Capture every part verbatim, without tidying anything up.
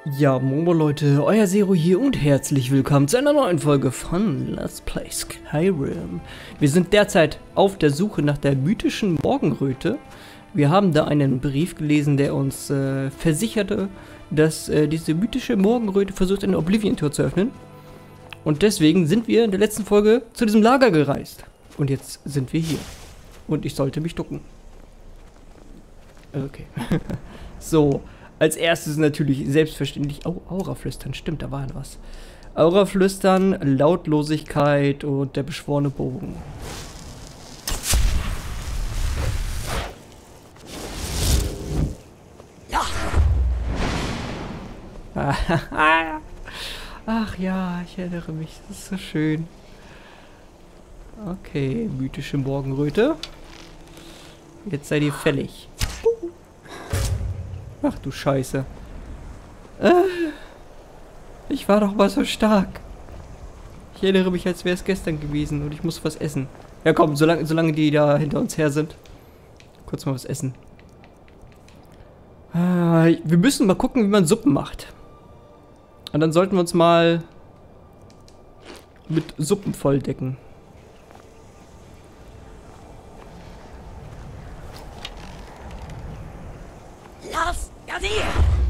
Ja, Momo Leute, euer Zero hier und herzlich willkommen zu einer neuen Folge von Let's Play Skyrim. Wir sind derzeit auf der Suche nach der mythischen Morgenröte. Wir haben da einen Brief gelesen, der uns äh, versicherte, dass äh, diese mythische Morgenröte versucht, eine Oblivion-Tür zu öffnen. Und deswegen sind wir in der letzten Folge zu diesem Lager gereist. Und jetzt sind wir hier. Und ich sollte mich ducken. Okay. So. Als erstes natürlich selbstverständlich oh, Auraflüstern, stimmt, da war ja was. Auraflüstern, Lautlosigkeit und der beschworene Bogen. Ja. Ach ja, ich erinnere mich, das ist so schön. Okay, mythische Morgenröte. Jetzt seid ihr fällig. Ach du Scheiße. Äh, ich war doch mal so stark. Ich erinnere mich, als wäre es gestern gewesen und ich muss was essen. Ja komm, solange, solange die da hinter uns her sind. Kurz mal was essen. Äh, wir müssen mal gucken, wie man Suppen macht. Und dann sollten wir uns mal mit Suppen volldecken. Las Gazier!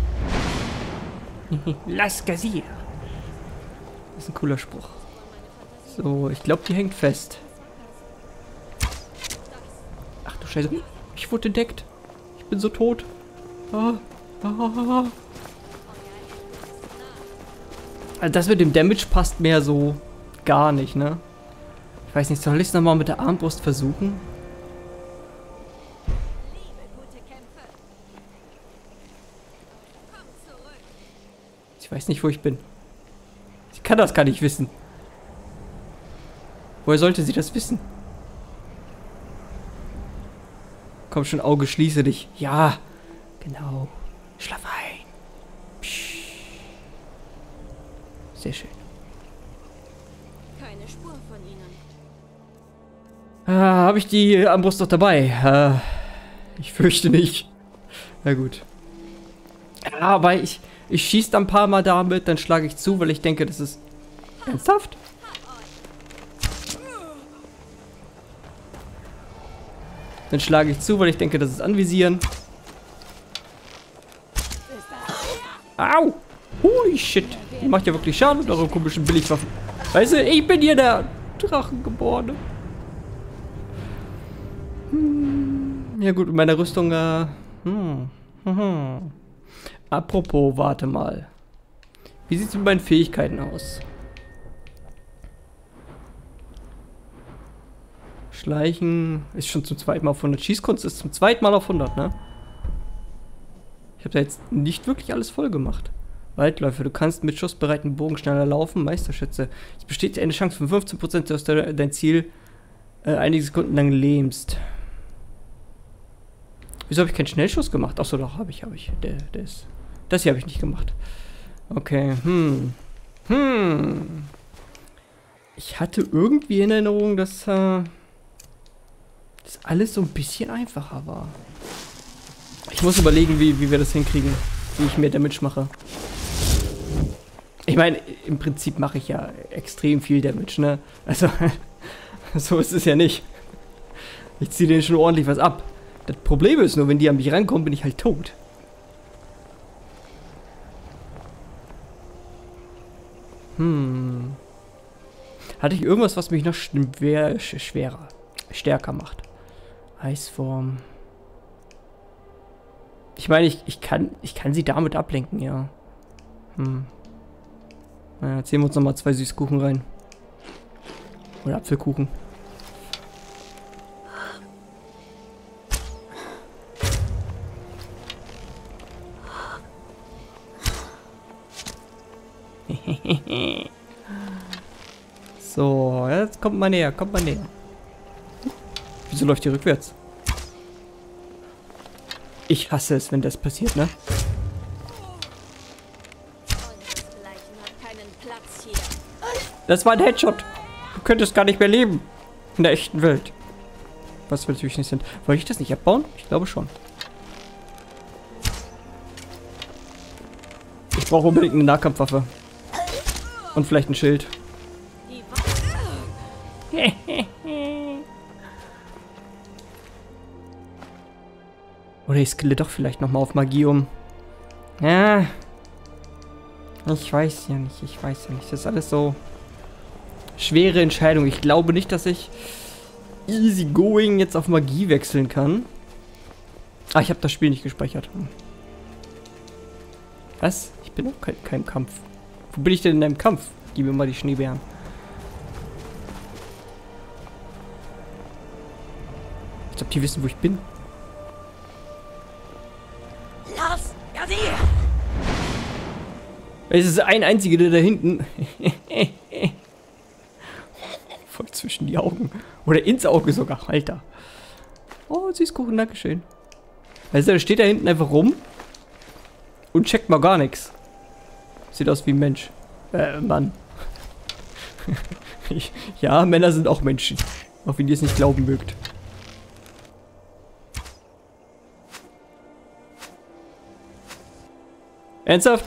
Las Gazier. Das ist ein cooler Spruch. So, ich glaube, die hängt fest. Ach du Scheiße. Ich wurde entdeckt. Ich bin so tot. Ah, ah. Also das mit dem Damage passt mir so gar nicht, ne? Ich weiß nicht, soll ich es nochmal mit der Armbrust versuchen? Ich weiß nicht, wo ich bin. Ich kann das gar nicht wissen. Woher sollte sie das wissen? Komm schon, Auge, schließe dich. Ja, genau. Schlaf ein. Psch. Sehr schön. Keine Spur von ihnen. Ah, habe ich die Armbrust noch dabei? Ah, ich fürchte nicht. Na gut. Aber ich... Ich schieße dann ein paar Mal damit, dann schlage ich zu, weil ich denke, das ist ernsthaft. Dann schlage ich zu, weil ich denke, das ist anvisieren. Au! Holy shit! Ihr macht ja wirklich Schaden mit euren komischen Billigwaffen. Weißt du, ich bin hier der Drachengeborene. Hm. Ja gut, mit meiner Rüstung, äh... Hm. Hm. Apropos, warte mal. Wie sieht es mit meinen Fähigkeiten aus? Schleichen ist schon zum zweiten Mal auf hundert. Schießkunst ist zum zweiten Mal auf hundert, ne? Ich habe da jetzt nicht wirklich alles voll gemacht. Waldläufe, du kannst mit schussbereiten Bogen schneller laufen. Meisterschütze. Es besteht eine Chance von fünfzehn Prozent, dass du dein Ziel äh, einige Sekunden lang lähmst. Wieso habe ich keinen Schnellschuss gemacht? Achso, doch, habe ich, habe ich. Der, der ist... Das hier habe ich nicht gemacht. Okay, hm. Hm. Ich hatte irgendwie in Erinnerung, dass äh, das alles so ein bisschen einfacher war. Ich muss überlegen, wie, wie wir das hinkriegen. Wie ich mehr Damage mache. Ich meine, im Prinzip mache ich ja extrem viel Damage, ne? Also, so ist es ja nicht. Ich ziehe denen schon ordentlich was ab. Das Problem ist nur, wenn die an mich rankommen, bin ich halt tot. Hm. Hatte ich irgendwas, was mich noch schwer, schwerer, stärker macht? Eisform. Ich meine, ich, ich, kann, ich kann sie damit ablenken, ja. Hm. Na, jetzt ziehen wir uns nochmal zwei Süßkuchen rein. Oder Apfelkuchen. So, jetzt kommt mal näher, kommt mal näher. Wieso läuft die rückwärts? Ich hasse es, wenn das passiert, ne? Das war ein Headshot. Du könntest gar nicht mehr leben. In der echten Welt. Was wir natürlich nicht sind. Wollte ich das nicht abbauen? Ich glaube schon. Ich brauche unbedingt eine Nahkampfwaffe. Und vielleicht ein Schild. Oder ich skille doch vielleicht nochmal auf Magie um. Ja. Ich weiß ja nicht, ich weiß ja nicht. Das ist alles so schwere Entscheidung. Ich glaube nicht, dass ich easy going jetzt auf Magie wechseln kann. Ah, ich habe das Spiel nicht gespeichert. Was? Ich bin noch kein, kein Kampf. Wo bin ich denn in einem Kampf? Gib mir mal die Schneebären. Als ob die wissen, wo ich bin. Los, Gadir! Es ist ein einziger, der da hinten. Voll zwischen die Augen. Oder ins Auge sogar. Alter. Oh, Süßkuchen, dankeschön. Also, der steht da hinten einfach rum. Und checkt mal gar nichts. Sieht aus wie ein Mensch. Äh, Mann. Ja, Männer sind auch Menschen. Auch wenn ihr es nicht glauben mögt. Ernsthaft?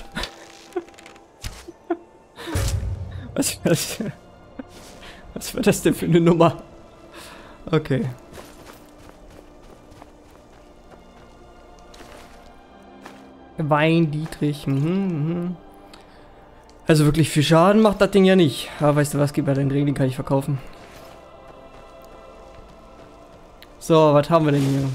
Was, was, was war das denn für eine Nummer? Okay. Wein, Dietrich. Mhm, mhm. Also wirklich viel Schaden macht das Ding ja nicht. Aber weißt du was, gib mir den Ring, den kann ich verkaufen. So, was haben wir denn hier?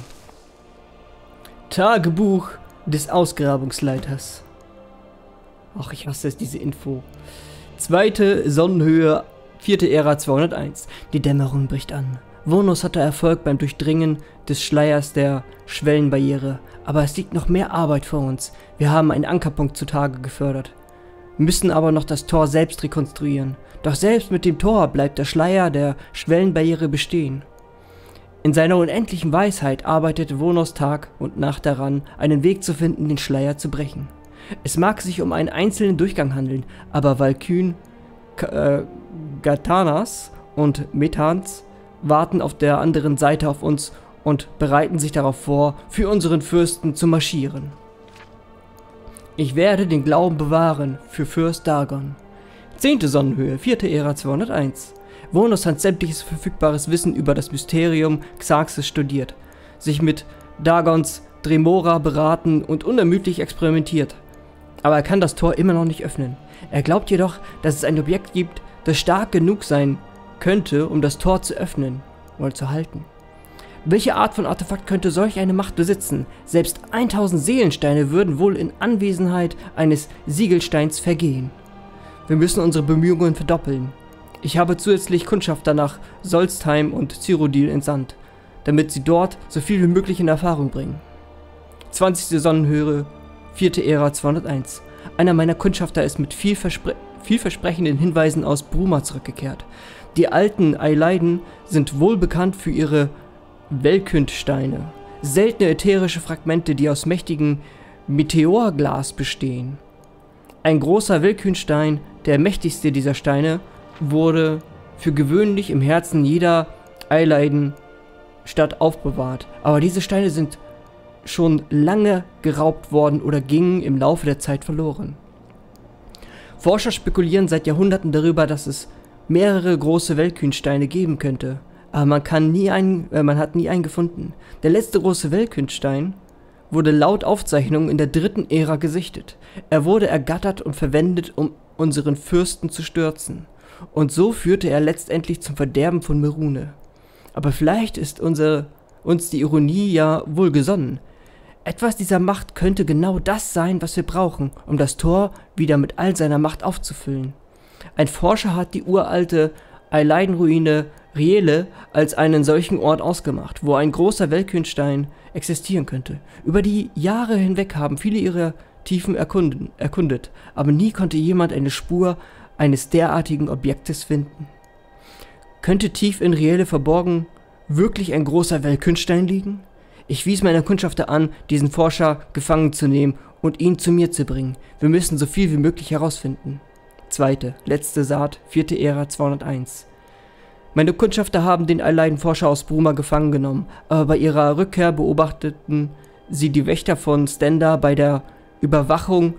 Tagebuch des Ausgrabungsleiters. Ach, ich hasse es, diese Info. Zweite Sonnenhöhe, vierte Ära zweihunderteins. Die Dämmerung bricht an. Vonus hatte Erfolg beim Durchdringen des Schleiers der Schwellenbarriere. Aber es liegt noch mehr Arbeit vor uns. Wir haben einen Ankerpunkt zutage gefördert. Müssen aber noch das Tor selbst rekonstruieren. Doch selbst mit dem Tor bleibt der Schleier der Schwellenbarriere bestehen. In seiner unendlichen Weisheit arbeitet Vonus Tag und Nacht daran, einen Weg zu finden, den Schleier zu brechen. Es mag sich um einen einzelnen Durchgang handeln, aber Valkyn, äh, Gatanas und Methans warten auf der anderen Seite auf uns und bereiten sich darauf vor, für unseren Fürsten zu marschieren. Ich werde den Glauben bewahren für Fürst Dagon. Zehnte Sonnenhöhe, vierte Ära zweihunderteins. Vonus hat sämtliches verfügbares Wissen über das Mysterium Xarxes studiert, sich mit Dagons Dremora beraten und unermüdlich experimentiert. Aber er kann das Tor immer noch nicht öffnen. Er glaubt jedoch, dass es ein Objekt gibt, das stark genug sein könnte, um das Tor zu öffnen oder zu halten. Welche Art von Artefakt könnte solch eine Macht besitzen? Selbst tausend Seelensteine würden wohl in Anwesenheit eines Siegelsteins vergehen. Wir müssen unsere Bemühungen verdoppeln. Ich habe zusätzlich Kundschafter nach Solstheim und Cyrodiil entsandt, damit sie dort so viel wie möglich in Erfahrung bringen. zwanzigste Sonnenhöhe, vierte Ära zweihunderteins. Einer meiner Kundschafter ist mit vielverspre vielversprechenden Hinweisen aus Bruma zurückgekehrt. Die alten Eileiden sind wohl bekannt für ihre Velkynd-Steine, seltene ätherische Fragmente, die aus mächtigem Meteorglas bestehen. Ein großer Velkynd-Stein, der mächtigste dieser Steine, wurde für gewöhnlich im Herzen jeder Eileiden-Stadt aufbewahrt, aber diese Steine sind schon lange geraubt worden oder gingen im Laufe der Zeit verloren. Forscher spekulieren seit Jahrhunderten darüber, dass es mehrere große Velkynd-Steine geben könnte, aber man, kann nie einen, äh, man hat nie einen gefunden. Der letzte große Velkynd-Stein wurde laut Aufzeichnungen in der dritten Ära gesichtet. Er wurde ergattert und verwendet, um unseren Fürsten zu stürzen. Und so führte er letztendlich zum Verderben von Merune. Aber vielleicht ist unser, uns die Ironie ja wohlgesonnen. Etwas dieser Macht könnte genau das sein, was wir brauchen, um das Tor wieder mit all seiner Macht aufzufüllen. Ein Forscher hat die uralte Eileidenruine Riele als einen solchen Ort ausgemacht, wo ein großer Velkynd-Stein existieren könnte. Über die Jahre hinweg haben viele ihre Tiefen erkunden, erkundet, aber nie konnte jemand eine Spur eines derartigen Objektes finden. Könnte tief in Riele verborgen wirklich ein großer Velkynd-Stein liegen? Ich wies meiner Kundschafter an, diesen Forscher gefangen zu nehmen und ihn zu mir zu bringen. Wir müssen so viel wie möglich herausfinden. Zweite, letzte Saat, vierte Ära zweihunderteins. Meine Kundschafter haben den Eileiden-Forscher aus Bruma gefangen genommen, aber bei ihrer Rückkehr beobachteten sie die Wächter von Stenda bei der Überwachung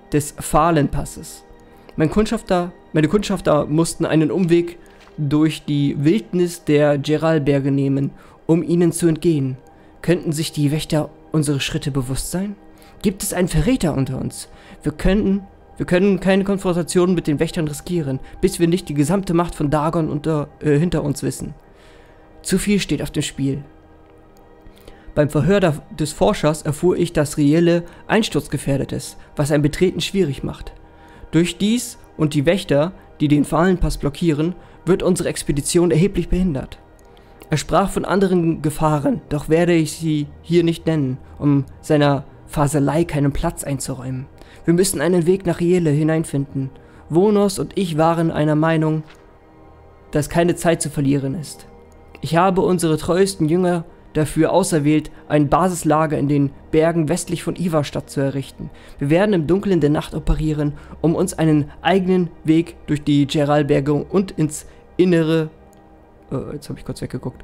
des Fahlenpasses. Mein Kundschafter, meine Kundschafter mussten einen Umweg durch die Wildnis der Geralberge nehmen, um ihnen zu entgehen. Könnten sich die Wächter unsere Schritte bewusst sein? Gibt es einen Verräter unter uns? Wir können, wir können keine Konfrontation mit den Wächtern riskieren, bis wir nicht die gesamte Macht von Dagon unter, äh, hinter uns wissen. Zu viel steht auf dem Spiel. Beim Verhör des Forschers erfuhr ich, dass Riele einsturzgefährdet ist, was ein Betreten schwierig macht. Durch dies und die Wächter, die den Fahlenpass blockieren, wird unsere Expedition erheblich behindert. Er sprach von anderen Gefahren, doch werde ich sie hier nicht nennen, um seiner Faselei keinen Platz einzuräumen. Wir müssen einen Weg nach Riele hineinfinden. Vonos und ich waren einer Meinung, dass keine Zeit zu verlieren ist. Ich habe unsere treuesten Jünger dafür auserwählt, ein Basislager in den Bergen westlich von Ivarstadt zu errichten. Wir werden im Dunkeln der Nacht operieren, um uns einen eigenen Weg durch die Geralberge und ins Innere... Oh, jetzt habe ich kurz weggeguckt.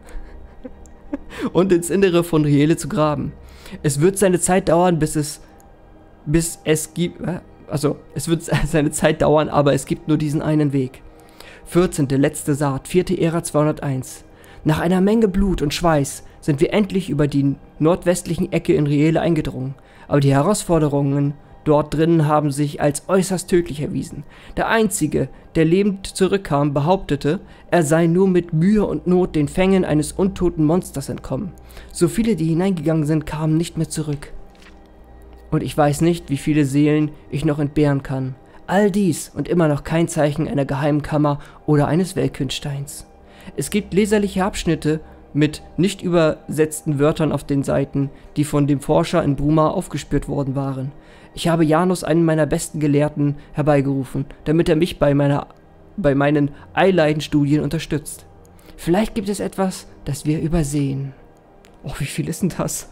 und ins Innere von Riele zu graben. Es wird seine Zeit dauern, bis es... bis es gibt... Also, es wird seine Zeit dauern, aber es gibt nur diesen einen Weg. vierzehnte letzte Saat, vierte Ära zweihunderteins. Nach einer Menge Blut und Schweiß sind wir endlich über die nordwestlichen Ecke in Riele eingedrungen, aber die Herausforderungen dort drinnen haben sich als äußerst tödlich erwiesen. Der Einzige, der lebend zurückkam, behauptete, er sei nur mit Mühe und Not den Fängen eines untoten Monsters entkommen. So viele, die hineingegangen sind, kamen nicht mehr zurück. Und ich weiß nicht, wie viele Seelen ich noch entbehren kann. All dies und immer noch kein Zeichen einer geheimen Kammer oder eines Weltkundsteins. Es gibt leserliche Abschnitte mit nicht übersetzten Wörtern auf den Seiten, die von dem Forscher in Bruma aufgespürt worden waren. Ich habe Janus, einen meiner besten Gelehrten, herbeigerufen, damit er mich bei, meiner, bei meinen Eileidenstudien unterstützt. Vielleicht gibt es etwas, das wir übersehen. Oh, wie viel ist denn das?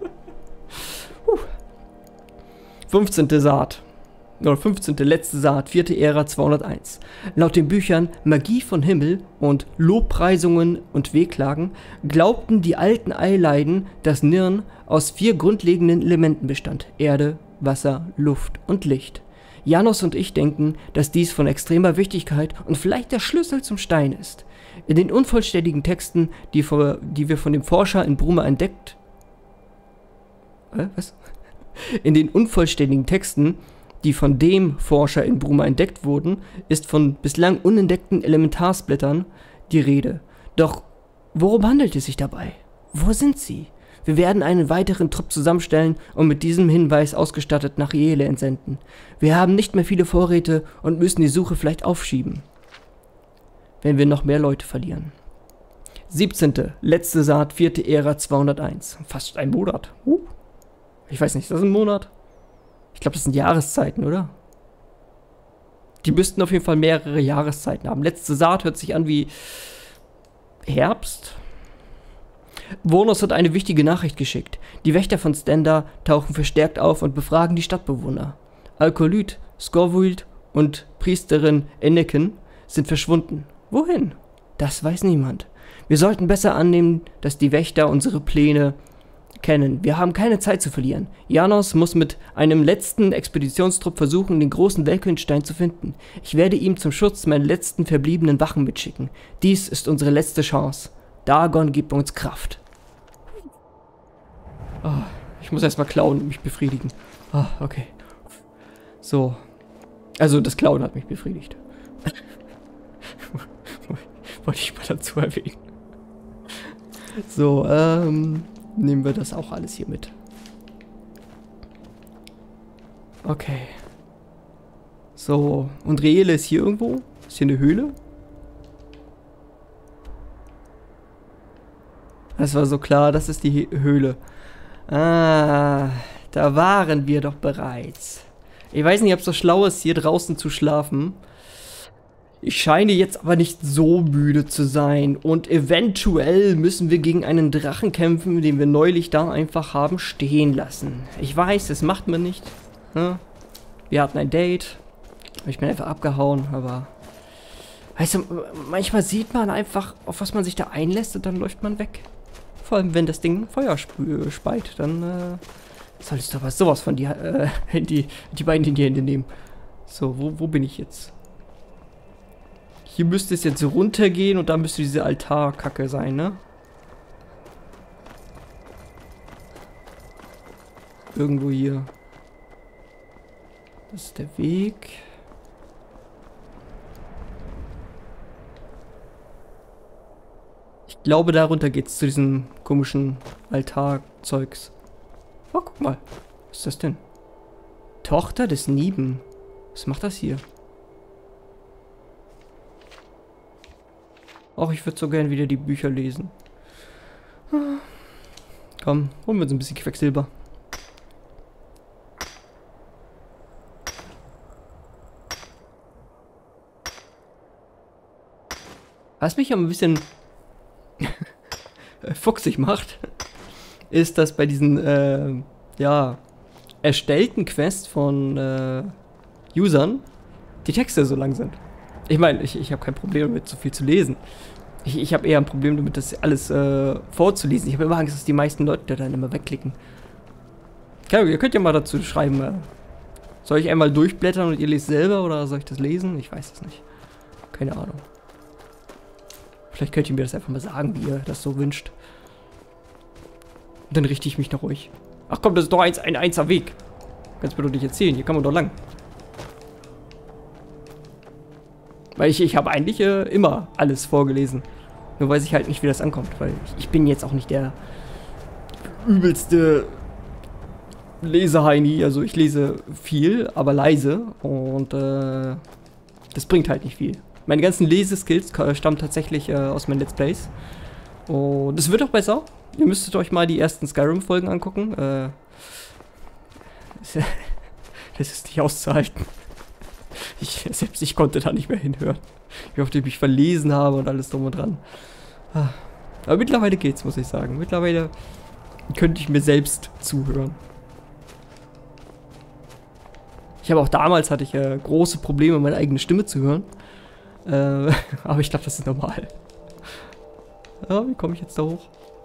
fünfzehnte Saat. Oder fünfzehnte letzte Saat, vierte Ära zweihunderteins. Laut den Büchern Magie von Himmel und Lobpreisungen und Wehklagen glaubten die alten Eileiden, dass Nirn aus vier grundlegenden Elementen bestand: Erde, Wasser, Luft und Licht. Janus und ich denken, dass dies von extremer Wichtigkeit und vielleicht der Schlüssel zum Stein ist. In den unvollständigen Texten, die, vor, die wir von dem Forscher in Bruma entdeckt... Äh, was? In den unvollständigen Texten, die von dem Forscher in Bruma entdeckt wurden, ist von bislang unentdeckten Elementarsplittern die Rede. Doch worum handelt es sich dabei? Wo sind sie? Wir werden einen weiteren Trupp zusammenstellen und mit diesem Hinweis ausgestattet nach Riele entsenden. Wir haben nicht mehr viele Vorräte und müssen die Suche vielleicht aufschieben, wenn wir noch mehr Leute verlieren. siebzehnte letzte Saat, vierte Ära zweihunderteins. Fast ein Monat. Uh. Ich weiß nicht, ist das ein Monat? Ich glaube, das sind Jahreszeiten, oder? Die müssten auf jeden Fall mehrere Jahreszeiten haben. Letzte Saat hört sich an wie Herbst. Vonos hat eine wichtige Nachricht geschickt. Die Wächter von Stenda tauchen verstärkt auf und befragen die Stadtbewohner. Alkolyt, Skorvult und Priesterin Enneken sind verschwunden. Wohin? Das weiß niemand. Wir sollten besser annehmen, dass die Wächter unsere Pläne kennen. Wir haben keine Zeit zu verlieren. Janos muss mit einem letzten Expeditionstrupp versuchen, den großen Weltkundstein zu finden. Ich werde ihm zum Schutz meine letzten verbliebenen Wachen mitschicken. Dies ist unsere letzte Chance. Dagon gibt uns Kraft. Oh, ich muss erstmal klauen und mich befriedigen. Ah, oh, okay. So. Also das Klauen hat mich befriedigt. Wollte ich mal dazu erwähnen. So, ähm... nehmen wir das auch alles hier mit. Okay. So, und Riele ist hier irgendwo? Ist hier eine Höhle? Das war so klar, das ist die Höhle. Ah, da waren wir doch bereits. Ich weiß nicht, ob es so schlau ist, hier draußen zu schlafen. Ich scheine jetzt aber nicht so müde zu sein und eventuell müssen wir gegen einen Drachen kämpfen, den wir neulich da einfach haben stehen lassen. Ich weiß, das macht man nicht. Ne? Wir hatten ein Date, ich bin einfach abgehauen, aber... Weißt du, manchmal sieht man einfach, auf was man sich da einlässt und dann läuft man weg. Vor allem, wenn das Ding Feuer speit, dann äh, Solltest du aber sowas von die, äh, die, die beiden in die Hände nehmen. So, wo, wo bin ich jetzt? Hier müsste es jetzt runtergehen und da müsste diese Altarkacke sein, ne? Irgendwo hier. Das ist der Weg. Ich glaube, darunter geht's zu diesem komischen Altarzeugs. Oh, guck mal. Was ist das denn? Tochter des Nieben. Was macht das hier? Ach, ich würde so gern wieder die Bücher lesen. Komm, holen wir uns ein bisschen Quecksilber. Was mich aber ein bisschen fuchsig macht, ist, dass bei diesen, äh, ja, erstellten Quests von, äh, Usern die Texte so lang sind. Ich meine, ich, ich habe kein Problem damit, so viel zu lesen. Ich, ich habe eher ein Problem damit, das alles, äh, vorzulesen. Ich habe immer Angst, dass die meisten Leute dann immer wegklicken. Okay, ihr könnt ja mal dazu schreiben, äh, soll ich einmal durchblättern und ihr lest selber oder soll ich das lesen? Ich weiß es nicht. Keine Ahnung. Vielleicht könnt ihr mir das einfach mal sagen, wie ihr das so wünscht. Und dann richte ich mich nach euch. Ach komm, das ist doch ein, ein einser Weg. Kannst mir doch nicht erzählen, hier kann man doch lang. Weil ich, ich habe eigentlich äh, immer alles vorgelesen. Nur weiß ich halt nicht, wie das ankommt. Weil ich, ich bin jetzt auch nicht der übelste Leseheini. Also ich lese viel, aber leise. Und äh, das bringt halt nicht viel. Meine ganzen Leseskills stammen tatsächlich äh, aus meinen Let's Plays. Und es wird auch besser. Ihr müsstet euch mal die ersten Skyrim-Folgen angucken. Äh, das ist nicht auszuhalten. Ich, selbst ich konnte da nicht mehr hinhören. Wie oft ich mich verlesen habe und alles drum und dran. Aber mittlerweile geht's, muss ich sagen. Mittlerweile könnte ich mir selbst zuhören. Ich habe auch damals hatte ich äh, große Probleme, meine eigene Stimme zu hören. Äh, aber ich glaube, das ist normal. Ja, wie komme ich jetzt da hoch?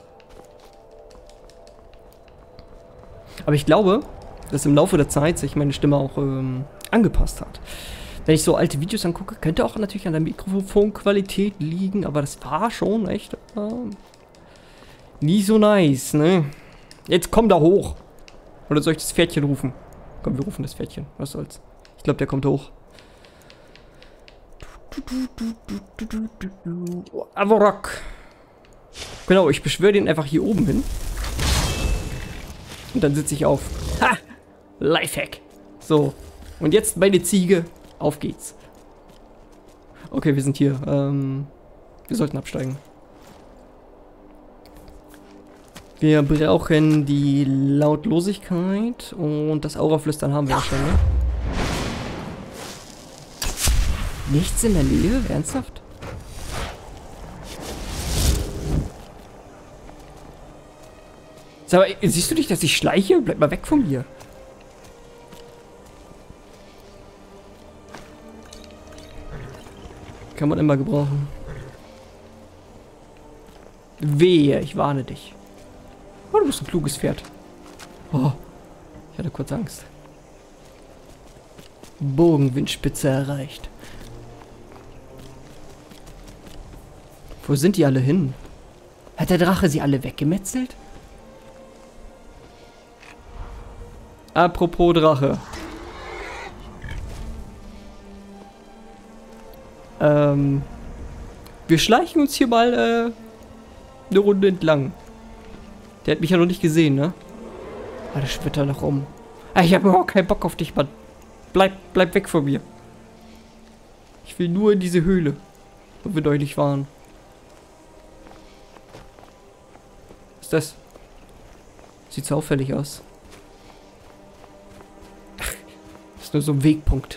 Aber ich glaube, dass im Laufe der Zeit sich meine Stimme auch ähm, angepasst hat. Wenn ich so alte Videos angucke, könnte auch natürlich an der Mikrofonqualität liegen, aber das war schon echt äh, nie so nice, ne? Jetzt komm da hoch! Oder soll ich das Pferdchen rufen? Komm, wir rufen das Pferdchen. Was soll's? Ich glaube, der kommt hoch. Avorok. Genau, ich beschwöre den einfach hier oben hin. Und dann sitze ich auf. Ha! Lifehack. So. Und jetzt meine Ziege. Auf geht's. Okay, wir sind hier. Ähm, wir sollten absteigen. Wir brauchen die Lautlosigkeit. Und das Auraflüstern haben wir ja schon, ne? Nichts in der Nähe? Ernsthaft? Sag mal, siehst du nicht, dass ich schleiche? Bleib mal weg von mir. Kann man immer gebrauchen. Wehe, ich warne dich. Oh, du bist ein kluges Pferd. Oh, ich hatte kurz Angst. Bogenwindspitze erreicht. Wo sind die alle hin? Hat der Drache sie alle weggemetzelt? Apropos Drache. Ähm, wir schleichen uns hier mal äh, eine Runde entlang. Der hat mich ja noch nicht gesehen, ne? Ah, der schwirrt da noch rum. Ah, ich habe überhaupt keinen Bock auf dich, Mann. Bleib, bleib weg von mir. Ich will nur in diese Höhle, wo wir deutlich waren. Was ist das? Sieht so auffällig aus. Das ist nur so ein Wegpunkt.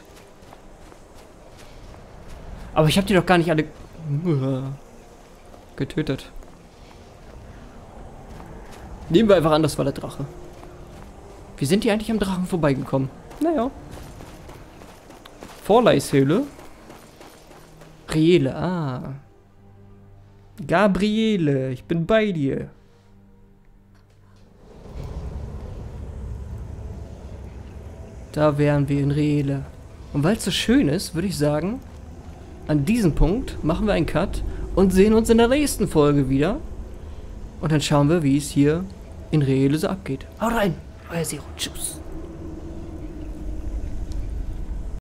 Aber ich habe die doch gar nicht alle getötet. Nehmen wir einfach an, das war der Drache. Wie sind die eigentlich am Drachen vorbeigekommen? Naja. Vorleishöhle. Gabriele, ah. Gabriele, ich bin bei dir. Da wären wir in Reele. Und weil es so schön ist, würde ich sagen, an diesem Punkt machen wir einen Cut und sehen uns in der nächsten Folge wieder. Und dann schauen wir, wie es hier in Reele so abgeht. Haut rein, euer Zero. Tschüss.